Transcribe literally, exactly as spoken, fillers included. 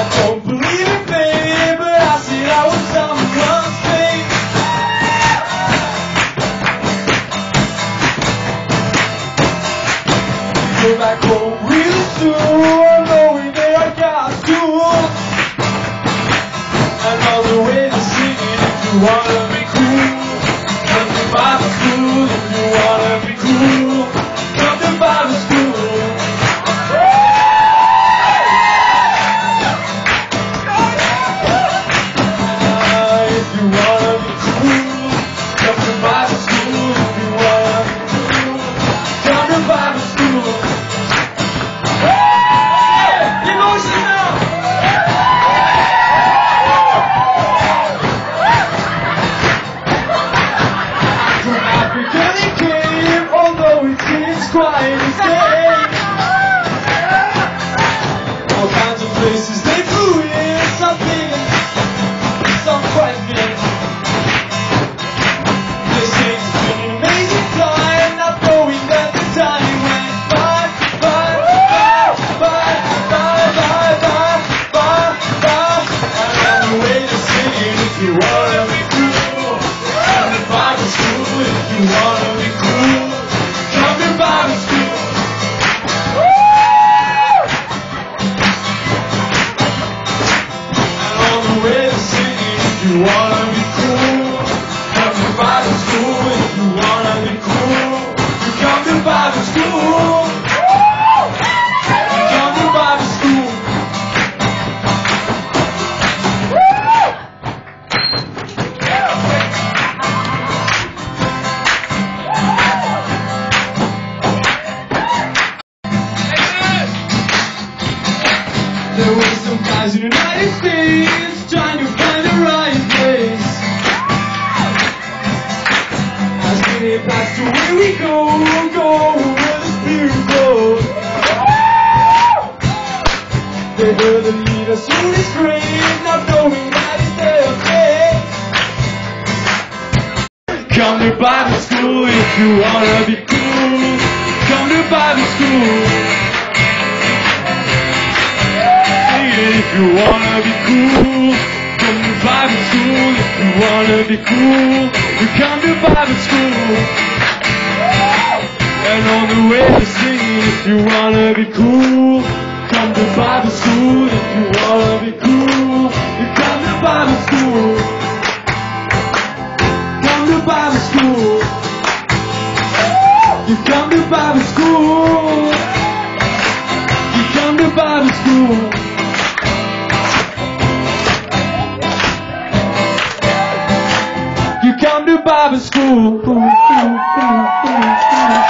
I don't believe in fame, but I said I was someone's fame. Go back home real soon, knowing that I got school. And on the way to singing, if you wanna be cool, come to Bible school. If you wanna be cool, come to Bible school. Quite the same. All kinds of places they flew in, some big and some quite big. They say it's been an amazing time, not knowing that the time went by, by, by, by, by, by, by, by, by. And on the way to singing, if you wanna be cool, come to Bible school. If you wanna be cool, come to Bible school. Woo! And on the way to singing, if you wanna be cool, come to Bible school. If you wanna be cool, you come to Bible school. Woo! You come to Bible school. There were some guys in the United States trying to find the right place. As they passed away, we go, go where the Spirit goes. They were the leaders who is great, not knowing that it's their fate. Come to Bible school if you wanna be cool. Come to Bible school. If you wanna be cool, come to Bible school. If you wanna be cool, you come to Bible school. And on the way to singing, if you wanna be cool, come to Bible school. If you wanna be cool, you come to Bible school. Come to Bible school. You come to Bible school. You come to Bible school. You come to Bible school.